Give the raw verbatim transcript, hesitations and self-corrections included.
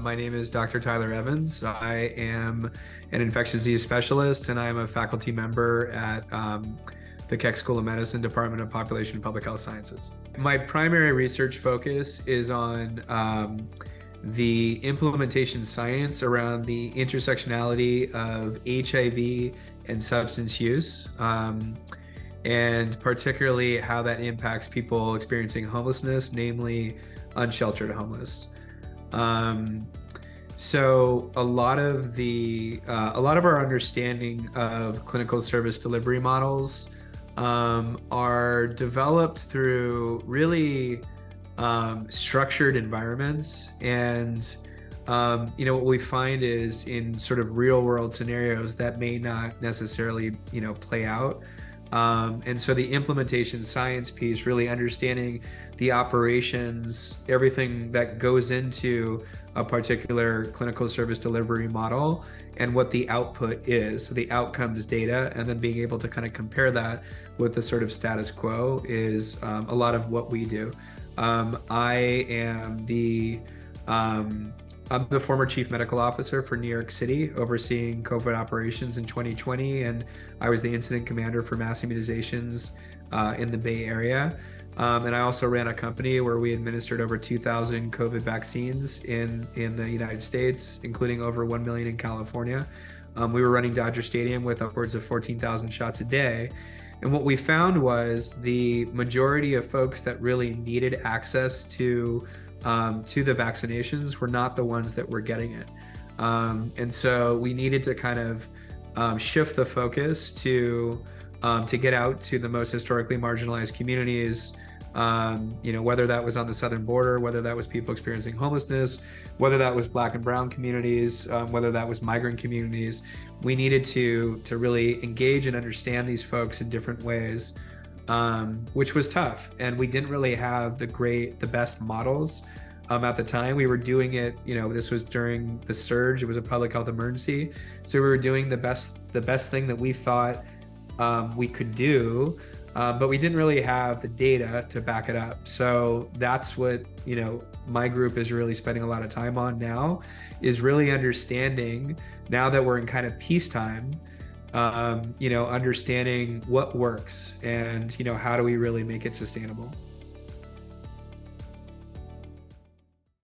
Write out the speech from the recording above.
My name is Doctor Tyler Evans. I am an infectious disease specialist, and I am a faculty member at um, the Keck School of Medicine, Department of Population and Public Health Sciences. My primary research focus is on um, the implementation science around the intersectionality of H I V and substance use, um, and particularly how that impacts people experiencing homelessness, namely unsheltered homeless. Um, so a lot of the uh, a lot of our understanding of clinical service delivery models um, are developed through really um, structured environments, and um, you know what we find is in sort of real world scenarios that may not necessarily you know play out. Um, and so the implementation science piece, really understanding the operations, everything that goes into a particular clinical service delivery model and what the output is, so the outcomes data, and then being able to kind of compare that with the sort of status quo is um, a lot of what we do. Um, I am the um, I'm the former chief medical officer for New York City, overseeing COVID operations in twenty twenty, and I was the incident commander for mass immunizations uh, in the Bay Area. Um, and I also ran a company where we administered over two thousand COVID vaccines in, in the United States, including over one million in California. Um, we were running Dodger Stadium with upwards of fourteen thousand shots a day. And what we found was the majority of folks that really needed access to Um, to the vaccinations were not the ones that were getting it. Um, and so we needed to kind of um, shift the focus to um, to get out to the most historically marginalized communities, um, you know, whether that was on the southern border, whether that was people experiencing homelessness, whether that was Black and brown communities, um, whether that was migrant communities. We needed to, to really engage and understand these folks in different ways. Um, which was tough, and we didn't really have the great, the best models um, at the time. We were doing it, you know, this was during the surge. It was a public health emergency, so we were doing the best, the best thing that we thought um, we could do, um, but we didn't really have the data to back it up. So that's what you know my group is really spending a lot of time on now, is really understanding, now that we're in kind of peacetime, Um, you know, understanding what works and, you know, how do we really make it sustainable?